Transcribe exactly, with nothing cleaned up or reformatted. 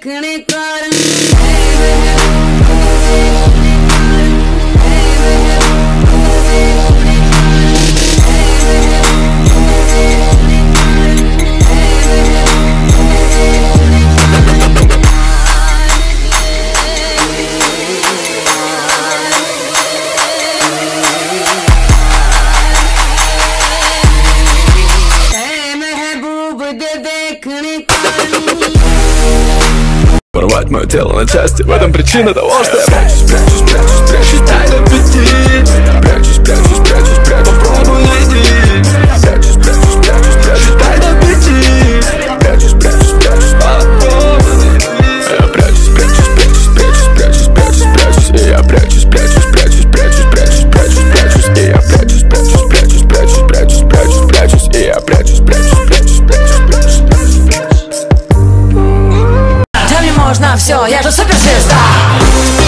देखने कारण Порвать мое тело на части, в этом причина того, что я прячусь, прячусь, прячусь, прячусь, тайно аппетит. Прячусь, прячусь, прячусь, прячусь, попробуй найди. Прячусь, прячусь, прячусь, прячусь, тайно аппетит. Прячусь, прячусь, прячусь, попробуй найди. Я прячусь, прячусь, прячусь, прячусь, прячусь, прячусь, прячусь. И я прячусь, прячусь, прячусь, прячусь, прячусь, прячусь, прячусь. И я прячусь, прячусь, прячусь, прячусь, прячусь, прячусь, прячусь. И я прячусь, прячусь, прячусь, прячусь, прячусь, прячусь, прячусь. Можно все, я же суперзвезда.